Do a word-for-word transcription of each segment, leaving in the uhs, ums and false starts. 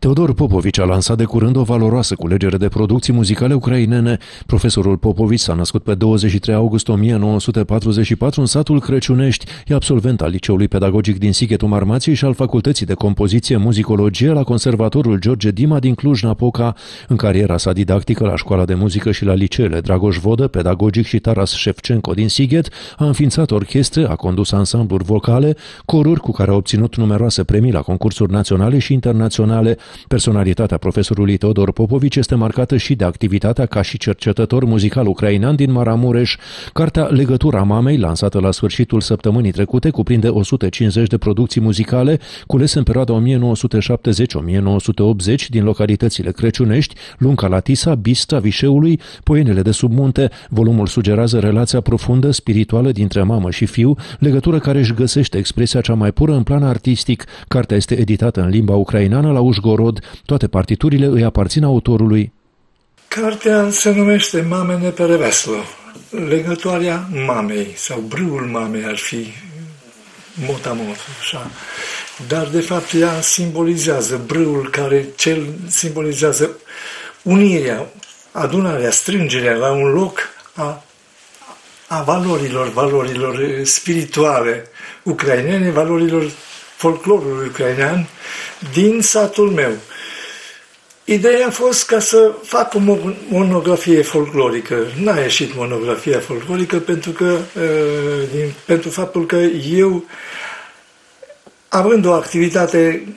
Teodor Popovici a lansat de curând o valoroasă culegere de producții muzicale ucrainene. Profesorul Popovici s-a născut pe douăzeci și trei august o mie nouă sute patruzeci și patru în satul Crăciunești. E absolvent al Liceului Pedagogic din Sighetul Marmației și al Facultății de Compoziție Muzicologie la Conservatorul George Dima din Cluj-Napoca. În cariera sa didactică la Școala de Muzică și la liceele Dragoș Vodă, Pedagogic și Taras Șefcenco din Sighet, a înființat orchestre, a condus ansambluri vocale, coruri cu care a obținut numeroase premii la concursuri naționale și internaționale. Personalitatea profesorului Teodor Popovici este marcată și de activitatea ca și cercetător muzical ucrainean din Maramureș. Cartea Legătura mamei, lansată la sfârșitul săptămânii trecute, cuprinde o sută cincizeci de producții muzicale culese în perioada o mie nouă sute șaptezeci - o mie nouă sute optzeci din localitățile Crăciunești, Lunca la Tisa, Bista, Vișeului, Poienele de sub munte. Volumul sugerează relația profundă, spirituală dintre mamă și fiu, legătură care își găsește expresia cea mai pură în plan artistic. Cartea este editată în limba ucraineană la Ușgorod. Toate partiturile îi aparțin autorului. Cartea se numește Mamene Pereveslo, legătoarea mamei sau brâul mamei ar fi mot-a-mot, așa. Dar de fapt ea simbolizează brâul care cel simbolizează unirea, adunarea, strângerea la un loc a, a valorilor, valorilor spirituale ucrainene, valorilor folclorului ucrainean din satul meu. Ideea a fost ca să fac o monografie folclorică. N-a ieșit monografia folclorică pentru că, din, pentru faptul că eu, având o activitate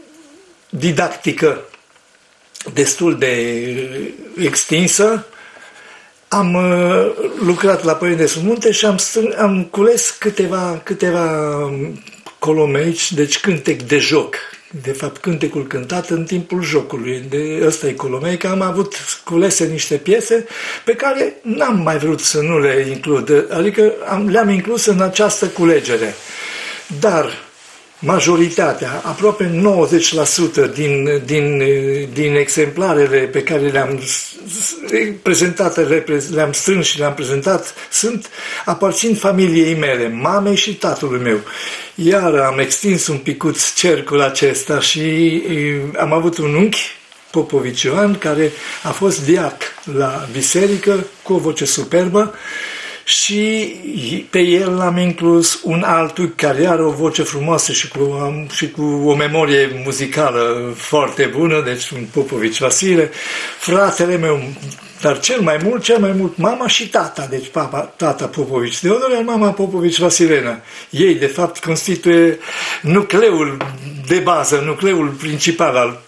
didactică destul de extinsă, am lucrat la Părinte de Sub Munte și am, am cules câteva, câteva colomeici, deci cântec de joc. De fapt, cântecul cântat în timpul jocului. De ăsta e colomeica. Am avut culese niște piese pe care n-am mai vrut să nu le includ. Adică am, le-am inclus în această culegere. Dar majoritatea, aproape nouăzeci la sută din, din, din exemplarele pe care le-am prezentat, le-am strâns și le-am prezentat, sunt, aparțin familiei mele, mamei și tatălui meu. Iar am extins un picuț cercul acesta și am avut un unchi, Popovici Ioan, care a fost diac la biserică cu o voce superbă, și pe el l-am inclus un altul care are o voce frumoasă și cu, și cu o memorie muzicală foarte bună, deci un Popovici Vasile, fratele meu, dar cel mai mult, cel mai mult mama și tata, deci papa, tata Popovici Teodor, iar mama Popovici Vasilena. Ei, de fapt, constituie nucleul de bază, nucleul principal al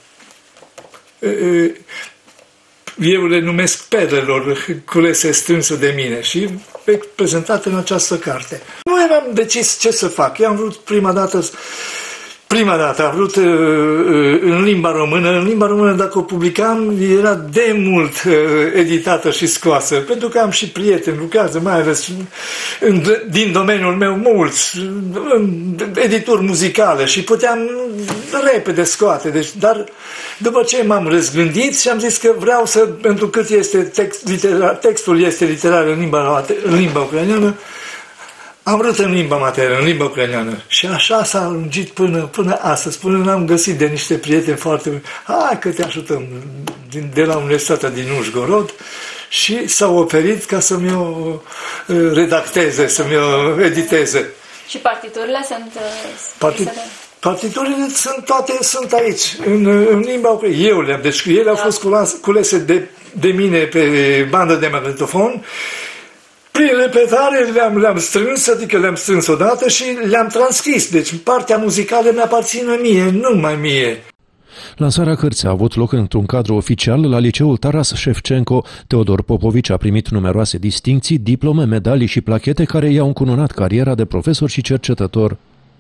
eu le numesc perlelor culese strânse de mine și prezentate în această carte. Nu eram decis ce să fac. Eu am vrut prima dată, prima dată am vrut în limba română. În limba română, dacă o publicam, era de mult editată și scoasă, pentru că am și prieteni, lucrează mai ales din domeniul meu mulți, edituri muzicale și puteam repede scoate. Deci, dar după ce m-am răzgândit și am zis că vreau să, pentru cât este text, literar, textul este literar în limba, în limba ucraineană, am vrut în limba maternă, în limba ucraineană. Și așa s-a lungit până, până astăzi, până n-am găsit de niște prieteni foarte buni. Hai că te ajutăm din, de la Universitatea din Ușgorod și s-au oferit ca să-mi o redacteze, să-mi o editeze. Și partiturile sunt... Partit... Partiturile sunt toate, sunt aici, în, în limba ucraineană. Eu le-am, deci ele au fost culese de, de mine pe bandă de magnetofon. Prin repetare le-am, le-am strâns, adică le-am strâns odată și le-am transcris. Deci partea muzicală mi-aparține mie, nu mai mie. Lansarea cărții a avut loc într-un cadru oficial la Liceul Taras Șefcenco. Teodor Popovici a primit numeroase distincții, diplome, medalii și plachete care i-au încununat cariera de profesor și cercetător.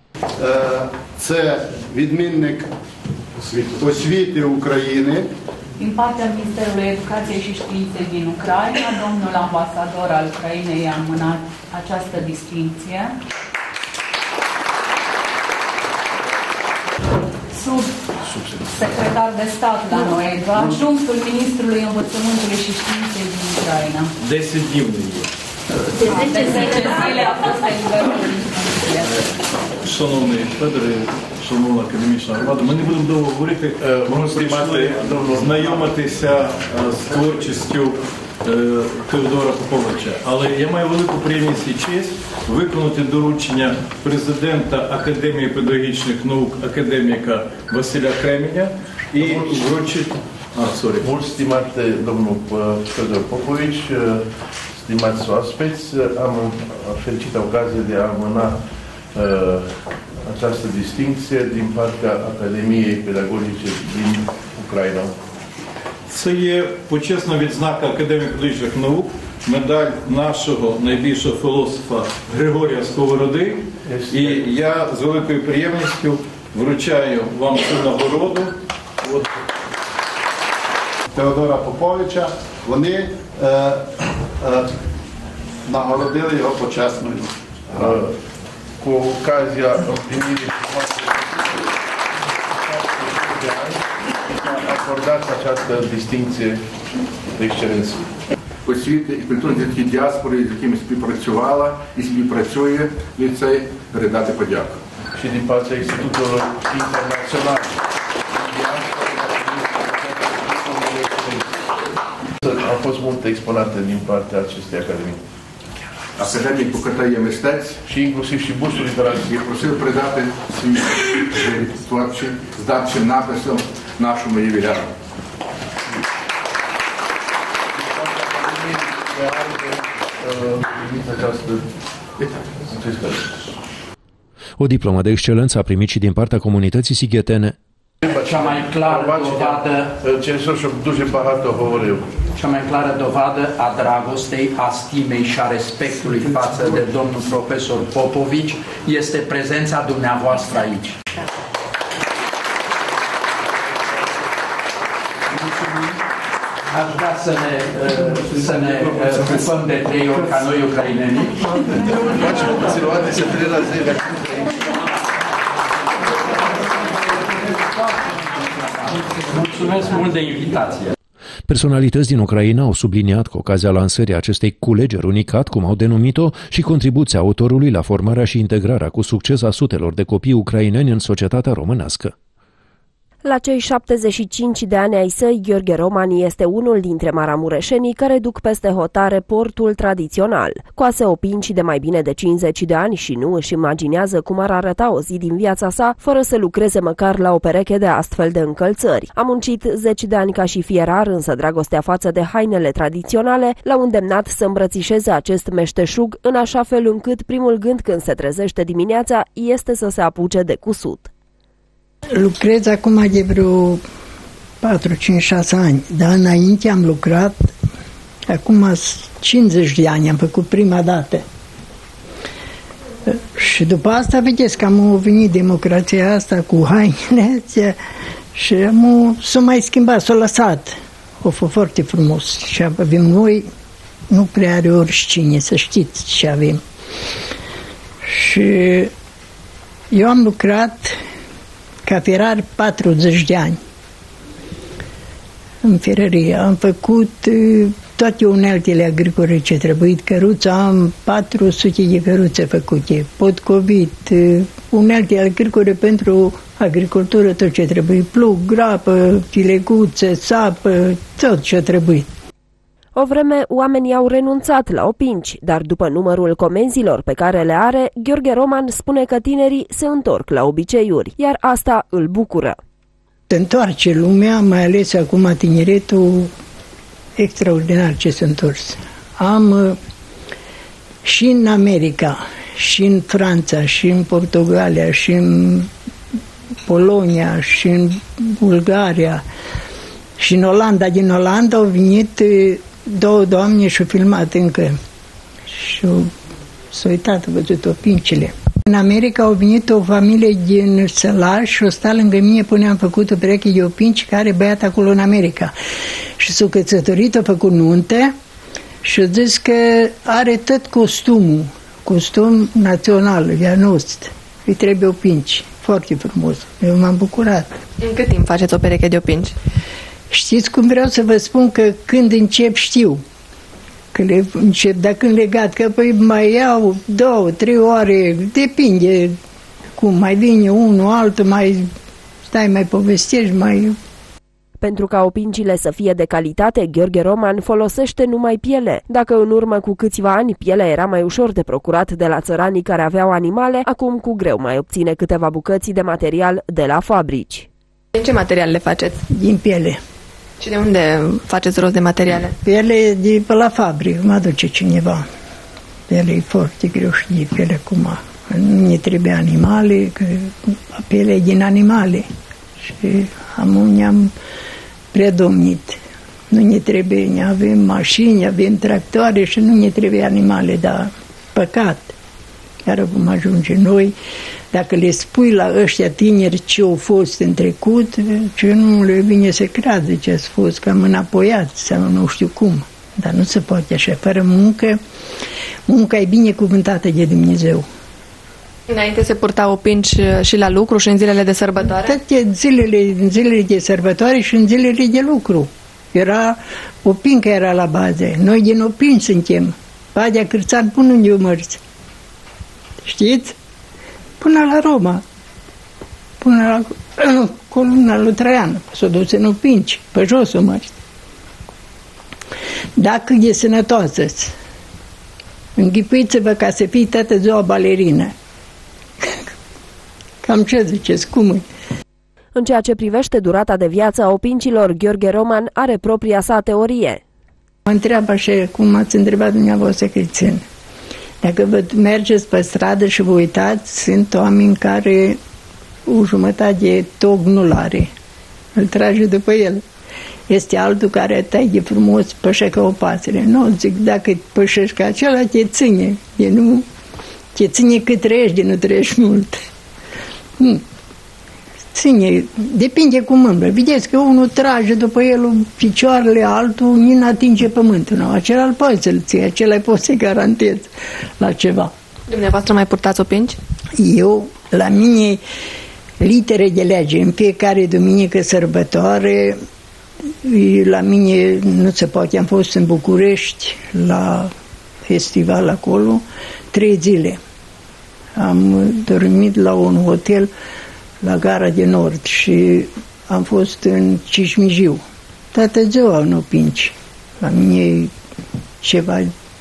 Це відмінник освіти України. Din partea Ministerului Educației și Științei din Ucraina, domnul ambasador al Ucrainei a mânat această distincție. Sub secretar de stat la noi, adjunctul Ministrului Învățământului și Științei din Ucraina. Deset dni de zece zile a fost eliberat. Шановний Федоре, шановна академічна громада, ми не будемо довго говорити, ми прийшли знайомитися з творчістю Теодора Поповича. Але я маю велику приємність і честь виконати доручення президента Академії педагогічних наук, академіка Василя Кременя і вручити... А, сорі. Mult stimate domnul Teodor Popovici, stimați oaspeți, am fericită ocazie de a amâna uh, această distincție din partea Academiei Pedagogice din Ucraina. Це є почесна відзнака Академії педагогічних наук, медаль нашого найбільшого філософа Григорія Сковороди. І я з великою приємністю вручаю вам цю нагороду. От. Теодора Поповича, вони е, е, нагородили його почесною. Cu ocazia împlinirii acordați această distincție de excelență. Освіти і культурної діаспори, з якими співпрацювала і співпрацює ліцей, передати подяку. Și din partea Institutului Internațional au fost multe exponate din partea acestei academii. Академії покатає мистець și inclusiv și bustul literaturii. і просив передати свій творчий здатчим написом нашому ювіляру. O diplomă de excelență a primit și din partea comunității sighetene. Cea mai clară dovadă, cea mai clară dovadă a dragostei, a stimei și a respectului față de domnul profesor Popovici este prezența dumneavoastră aici. Aș vrea să ne, să ne ocupăm de trei ori ca noi ucrainenii. Mulțumesc mult de invitație. Personalități din Ucraina au subliniat cu ocazia lansării acestei culegeri unicat, cum au denumit-o, și contribuția autorului la formarea și integrarea cu succes a sutelor de copii ucraineni în societatea românească. La cei șaptezeci și cinci de ani ai săi, Gheorghe Roman este unul dintre maramureșenii care duc peste hotare portul tradițional. Coase opinci de mai bine de cincizeci de ani și nu își imaginează cum ar arăta o zi din viața sa fără să lucreze măcar la o pereche de astfel de încălțări. A muncit zeci de ani ca și fierar, însă dragostea față de hainele tradiționale l-a îndemnat să îmbrățișeze acest meșteșug în așa fel încât primul gând când se trezește dimineața este să se apuce de cusut. Lucrez acum de vreo patru, cinci, șase ani, dar înainte am lucrat, acum cincizeci de ani am făcut prima dată. Și după asta, vedeți că am venit democrația asta cu hainele astea și am, s-a mai schimbat, s-a lăsat. O fost foarte frumos și avem noi, nu prea are oricine, să știți ce avem. Și eu am lucrat ca ferar patruzeci de ani în ferărie. Am făcut toate uneltele agricole ce trebuie. Căruța, am patru sute de căruțe făcute, potcovit, unelte agricole pentru agricultură, tot ce trebuie, plug, grapă, fileguțe, sapă, tot ce trebuie. O vreme, oamenii au renunțat la opinci, dar după numărul comenzilor pe care le are, Gheorghe Roman spune că tinerii se întorc la obiceiuri, iar asta îl bucură. Se întoarce lumea, mai ales acum tineretul, extraordinar ce s-a întors. Am și în America, și în Franța, și în Portugalia, și în Polonia, și în Bulgaria, și în Olanda. Din Olanda au venit două doamne și-au filmat încă. Și s-au uitat, au văzut opincile. În America au venit o familie din Sălaș și o sta lângă mine până am făcut o pereche de opinci care e băiat acolo în America. Și s-au căsătorit, au făcut nunte și au zis că are tot costumul, costum național, de-a nostru. Îi trebuie opinci. Foarte frumos. Eu m-am bucurat. În cât timp faceți o pereche de opinci? Știți cum vreau să vă spun că când încep știu. Că le încep, dar când legat, că păi mai iau două, trei ore, depinde cum, mai vine unul, altul, mai stai, mai povestești, mai... Pentru ca opincile să fie de calitate, Gheorghe Roman folosește numai piele. Dacă în urmă cu câțiva ani pielea era mai ușor de procurat de la țăranii care aveau animale, acum cu greu mai obține câteva bucăți de material de la fabrici. Din ce material le faceți? Din piele. Și de unde faceți rost de materiale? Piele de pe la fabrică, mă aduce cineva. Piele e foarte greu și de piele acum. Nu ne trebuie animale, că pielea e din animale. Și am, ne-am predomnit. Nu ne trebuie, ne avem mașini, avem tractoare și nu ne trebuie animale, dar păcat. Iar cum ajunge noi, dacă le spui la ăștia tineri ce au fost în trecut, ce nu le vine să creadă ce ați fost, cam înapoiați sau nu știu cum. Dar nu se poate așa, fără muncă, munca e binecuvântată de Dumnezeu. Înainte se purtau opinci și la lucru și în zilele de sărbătoare? Toate zilele, în zilele de sărbătoare și în zilele de lucru. Era, opinca era la bază. Noi din opinci suntem. Badea Cârțan până unde o mărți. Știți? Până la Roma. Până la columna lui Traian. S-o dus în opinci, pe jos o mărți. Dacă e sănătoasă, înghipuiți-vă ca să fii toată ziua balerină. Cam ce ziceți, cum e? În ceea ce privește durata de viață a opincilor, Gheorghe Roman are propria sa teorie. Mă întreabă așa, cum ați întrebat dumneavoastră că țin. Dacă vă mergeți pe stradă și vă uitați, sunt oameni care o jumătate de tog nu-l are. Îl trage după el. Este altul care tai de frumos, pășe ca o pasăre. Nu, zic, dacă pășești ca acela, te ține. E nu, te ține cât trăiești, de nu trăiești mult. Hmm. Ține, depinde cum îmbră. Vedeți că unul trage după el picioarele, altul nu atinge pământul. Nu? Acela îl poți să-l ții, acela poți să-i garantezi la ceva. Dumneavoastră mai purtați opinci? Eu, la mine, litere de lege, în fiecare duminică sărbătoare, la mine nu se poate, am fost în București la festival acolo, trei zile. Am dormit la un hotel la Gara de Nord și am fost în Cismijiu. Toată ziua în opinci. La mine e ceva...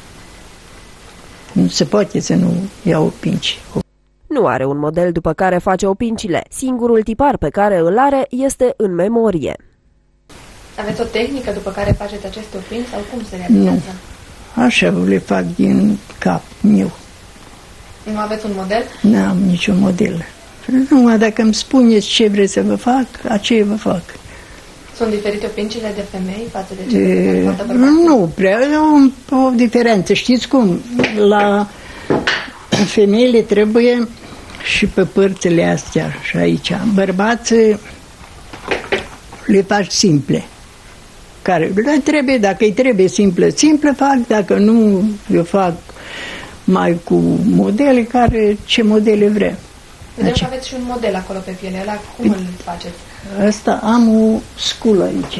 Nu se poate să nu iau opinci. Nu are un model după care face opincile. Singurul tipar pe care îl are este în memorie. Aveți o tehnică după care faceți aceste opinci sau cum se realizează? Nu. Așa le fac din cap meu. Nu aveți un model? Nu am niciun model. Numai dacă îmi spuneți ce vreți să vă fac, aceea vă fac. Sunt diferite opincile de femei față de cele de poartă bărbați? Nu prea, o, o diferență. Știți cum? La femeile trebuie și pe părțile astea și aici. Bărbații le faci simple. Care le trebuie, dacă îi trebuie simple, simple fac, dacă nu, eu fac mai cu modele care, ce modele vrea. Vedem că aveți și un model acolo pe piele, ăla cum îl faceți? Asta am o sculă aici.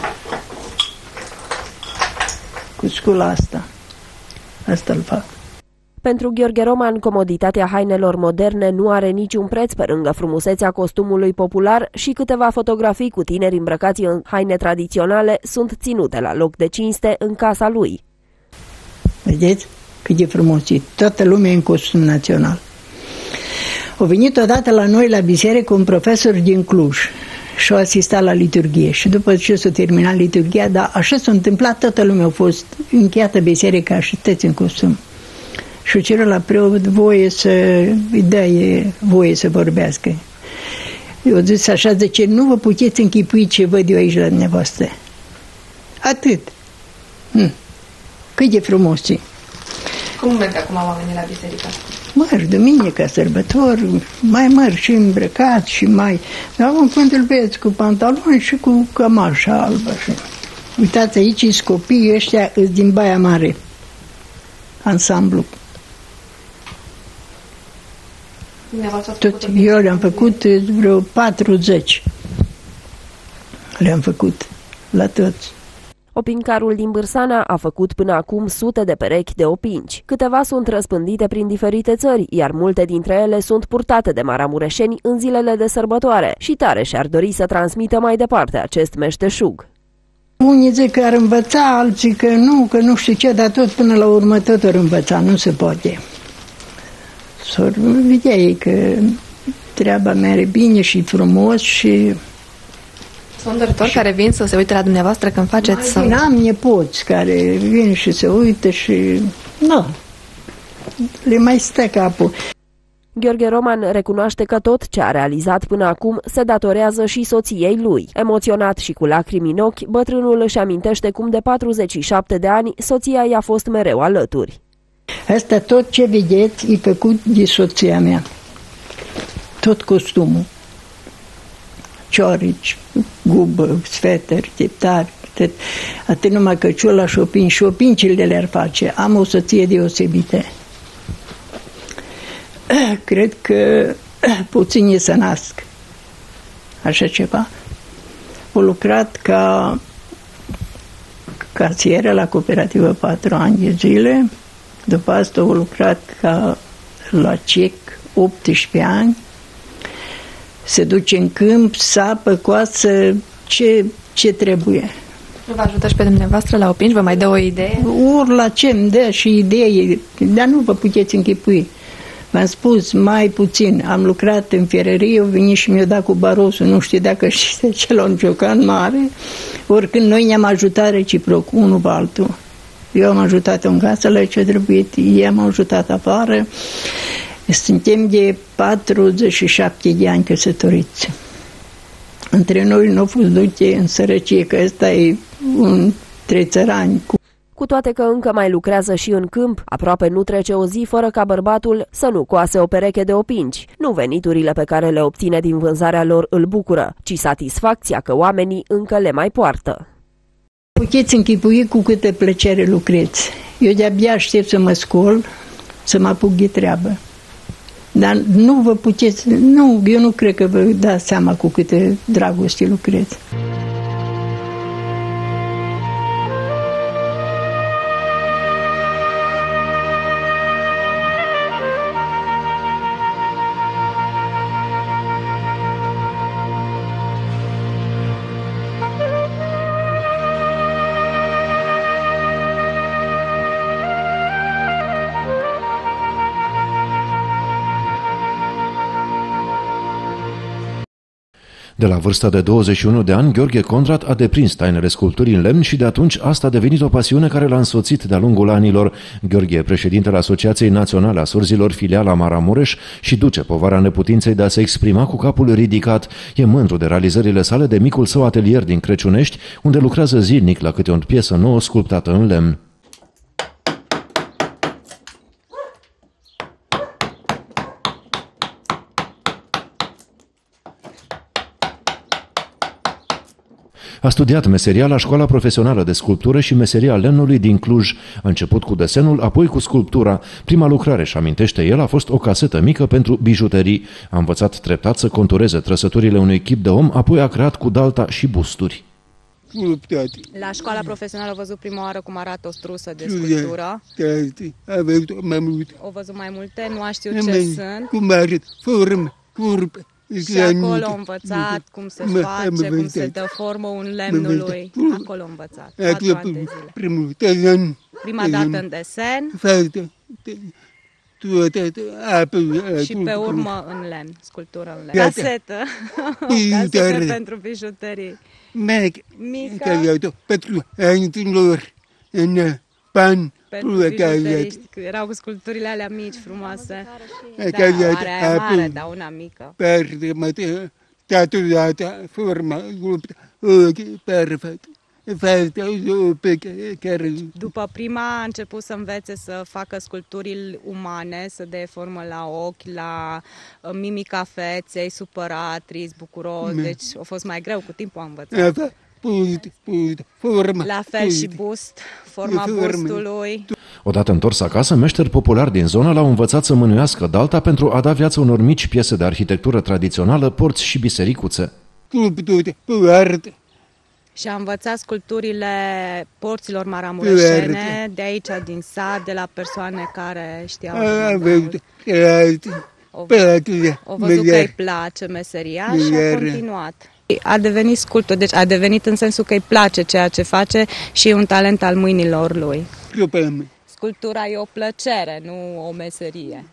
Cu scula asta. Asta îl fac. Pentru Gheorghe Roman, comoditatea hainelor moderne nu are niciun preț pe lângă frumusețea costumului popular și câteva fotografii cu tineri îmbrăcați în haine tradiționale sunt ținute la loc de cinste în casa lui. Vedeți cât de frumos e. Toată lumea în costum național. A venit odată la noi la biserică un profesor din Cluj și a asistat la liturghie. Și după ce s-a terminat liturghia, dar așa s-a întâmplat, toată lumea a fost încheiată biserica și toți în costum. Și o cerut la preot voie să îi dea voie să vorbească. Eu a zis așa, zice, nu vă puteți închipui ce văd eu aici la dumneavoastră. Atât. Hm. Cât de frumos e. Cum merg acum oamenii la biserică? Măr, duminică, sărbător, mai măr și îmbrăcat și mai... Dar un când îl vezi cu pantaloni și cu cămașa albă. Și... Uitați, aici sunt copiii ăștia din Baia Mare. Ansamblu. Tot, eu le-am făcut vreo patruzeci. Le-am făcut la toți. Opincarul din Bârsana a făcut până acum sute de perechi de opinci. Câteva sunt răspândite prin diferite țări, iar multe dintre ele sunt purtate de maramureșeni în zilele de sărbătoare și tare și-ar dori să transmită mai departe acest meșteșug. Unii zic că ar învăța, alții că nu, că nu știu ce, dar tot până la urmă tot ar învăța, nu se poate. S-or vedea ei că treaba merge bine și frumos și... Sunt doritori și... care vin să se uite la dumneavoastră când faceți... Sau... Am nepoți care vin și se uită și... Nu, le mai stă capul. Gheorghe Roman recunoaște că tot ce a realizat până acum se datorează și soției lui. Emoționat și cu lacrimi în ochi, bătrânul își amintește cum de patruzeci și șapte de ani soția i-a fost mereu alături. Asta tot ce vedeți e făcut de soția mea. Tot costumul. Ciorici, gubă, sfeteri, tiptari, atât, atât numai căciula și opinci și opincile le-ar face. Am o soție deosebită. Cred că puțini să nasc așa ceva. O lucrat ca casieră la cooperativă patru ani de zile, după asta o lucrat ca la cec optsprezece ani, se duce în câmp, sapă, coasă, ce, ce trebuie. Nu vă ajută și pe dumneavoastră la opinci? Vă mai dă o idee? Ori la ce îmi dă și idei, dar nu vă puteți închipui. V-am spus, mai puțin. Am lucrat în fierărie, au venit și mi-a dat cu barosul, nu știu dacă știți ce l-a înfiocat mare, oricând noi ne-am ajutat reciproc, unul pe altul. Eu am ajutat în casă la ce trebuie, ei am ajutat afară. Suntem de patruzeci și șapte de ani căsătoriți. Între noi nu au fost dute în sărăcie, că ăsta e un trei țărani. Cu toate că încă mai lucrează și în câmp, aproape nu trece o zi fără ca bărbatul să nu coase o pereche de opinci. Nu veniturile pe care le obține din vânzarea lor îl bucură, ci satisfacția că oamenii încă le mai poartă. Puteți închipui cu câtă plăcere lucreți. Eu de-abia aștept să mă scol, să mă apuc de treabă. Dar nu vă puteți, nu, eu nu cred că vă dați seama cu câtă dragoste lucreți. De la vârsta de douăzeci și unu de ani, Gheorghe Condrad a deprins tainele sculpturii în lemn și de atunci asta a devenit o pasiune care l-a însoțit de-a lungul anilor. Gheorghe e președintele Asociației Naționale a Surzilor, filiala Maramureș, și duce povara neputinței de a se exprima cu capul ridicat. E mândru de realizările sale de micul său atelier din Crăciunești, unde lucrează zilnic la câte o piesă nouă sculptată în lemn. A studiat meseria la Școala Profesională de Sculptură și meseria lemnului din Cluj. A început cu desenul, apoi cu sculptura. Prima lucrare, și amintește el, a fost o casetă mică pentru bijuterii. A învățat treptat să contureze trăsăturile unui chip de om, apoi a creat cu dalta și busturi. La Școala Profesională a văzut prima oară cum arată o strusă de sculptură. O văzut mai multe, nu a știut ce sunt. Cum arăt, formă, curpă. Și acolo am învățat cum se face, cum se dă formă un lemnului. Acolo am învățat, patru ani de zile. Prima dată în desen și pe urmă în lemn, sculptură în lemn. Casetă, casetă pentru bijuterii. Mică. Pentru anilor în pan. Pentru bijuteriști, erau cu sculpturile alea mici, frumoase. Da, are mare, dar una mică. Perfect. După prima a început să învețe să facă sculpturi umane, să dea formă la ochi, la mimica feței, supărat, trist, bucuros, deci a fost mai greu, cu timpul a învățat. La fel și bust, forma bustului. Odată întors acasă, meșteri populari din zonă l-au învățat să mânuiască dalta pentru a da viață unor mici piese de arhitectură tradițională, porți și bisericuțe. Și a învățat sculpturile porților maramureșene, de aici, din sat, de la persoane care știau. O, o văzut că îi place meseria și a continuat. A devenit sculptor, deci a devenit în sensul că îi place ceea ce face și e un talent al mâinilor lui. Sculptura e o plăcere, nu o meserie.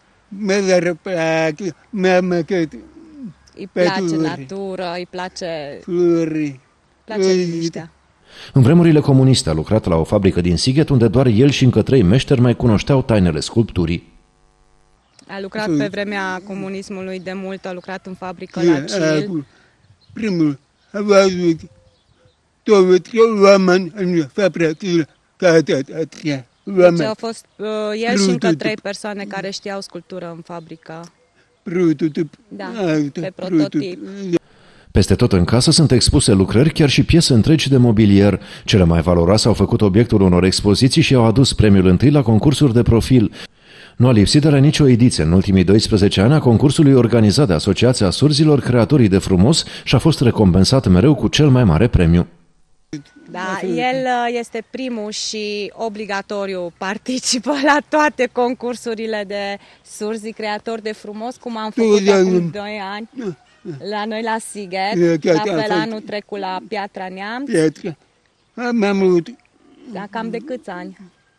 Îi place natură, îi place, place liniștea. În vremurile comuniste a lucrat la o fabrică din Sighet, unde doar el și încă trei meșteri mai cunoșteau tainele sculpturii. A lucrat pe vremea comunismului de mult, a lucrat în fabrică la Cil. Primul a văzut două, trei oameni în fabrică ca atâția. Deci au fost uh, el și încă trei persoane care știau sculptură în fabrică. Prototip. Da, pe prototip. Peste tot în casă sunt expuse lucrări, chiar și piese întregi de mobilier. Cele mai valoroase au făcut obiectul unor expoziții și au adus premiul întâi la concursuri de profil. Nu a lipsit de la nicio ediție în ultimii doisprezece ani a concursului organizat de Asociația Surzilor Creatorii de Frumos și a fost recompensat mereu cu cel mai mare premiu. Da, el este primul și obligatoriu participă la toate concursurile de surzi creatori de frumos, cum am făcut acum doi ani la noi la Sighet, la fel anul trecut la Piatra Neamț. Piatra. Am avut. Da, cam de câți ani?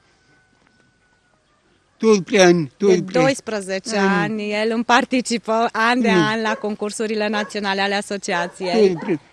De doisprezece ani, el îmi participă an de an la concursurile naționale ale asociației.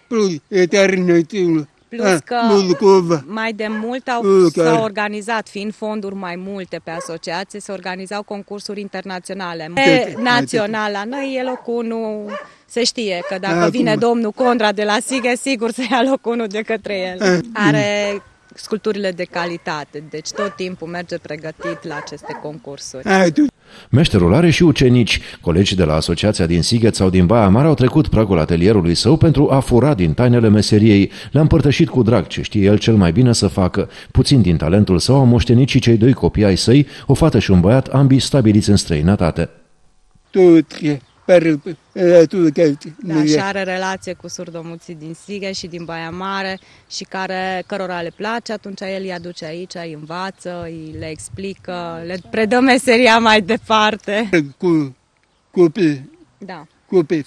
Plus că mai de mult au, s-au organizat, fiind fonduri mai multe pe asociație, se organizau concursuri internaționale. E național la noi e locul unu, se știe că dacă vine domnul Condra de la Sighet, sigur se ia locul unu de către el. Are sculpturile de calitate, deci tot timpul merge pregătit la aceste concursuri. Meșterul are și ucenici. Colegii de la asociația din Sighet sau din Baia Mare au trecut pragul atelierului său pentru a fura din tainele meseriei. Le-a împărtășit cu drag ce știe el cel mai bine să facă. Puțin din talentul său au moștenit și cei doi copii ai săi, o fată și un băiat, ambii stabiliți în străinătate. Da, și are relație cu surdomuții din Sighet și din Baia Mare și care, cărora le place, atunci el îi aduce aici, îi învață, îi le explică, le predă meseria mai departe. Cu copii. Da. Copii,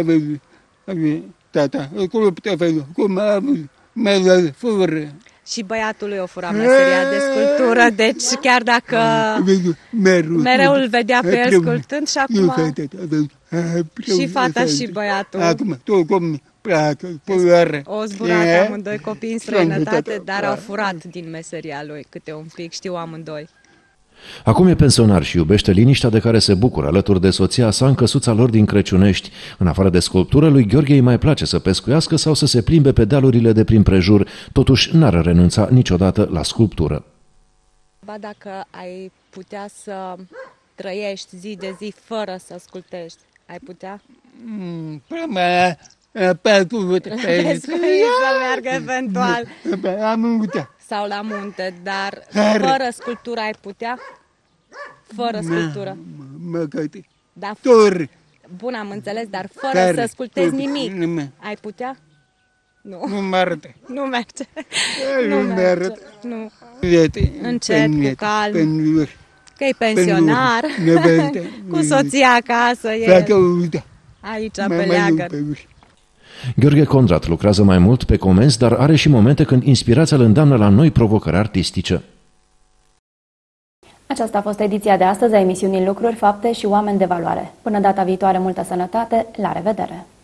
tata, cum am fără. Și băiatul lui o fura meseria de sculptură, deci chiar dacă mereu îl vedea pe el sculptând și acum și fata și băiatul. O zburat amândoi copii în străinătate, dar au furat din meseria lui câte un pic, știu amândoi. Acum e pensionar și iubește liniștea de care se bucură alături de soția sa în căsuța lor din Crăciunești. În afară de sculptură, lui Gheorghe îi mai place să pescuiască sau să se plimbe pe dealurile de prin prejur, totuși n-ar renunța niciodată la sculptură. Ba dacă ai putea să trăiești zi de zi fără să sculptești, ai putea? Mm, pe să meargă eventual. Sau la munte, dar fără sculptură ai putea? Fără sculptură. Da, bun, am înțeles, dar fără să sculptezi nimic, ai putea? Nu. Nu merge. Nu merge. Nu merge. Nu. Încet, cu calm. Că-i pensionar, cu soția acasă, el aici pe leagăr. Gheorghe Condrat lucrează mai mult pe comenzi, dar are și momente când inspirația îl îndeamnă la noi provocări artistice. Aceasta a fost ediția de astăzi a emisiunii Lucruri, Fapte și Oameni de Valoare. Până data viitoare, multă sănătate, la revedere!